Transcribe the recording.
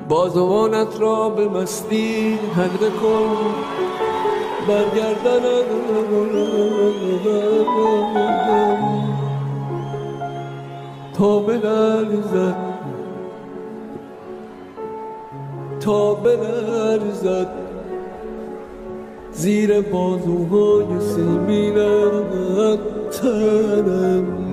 بازوانت را به مستی حلقه کن، برگردنم تا بلرزد، تا بلرزد زیر بازوهای سیمینت تنم.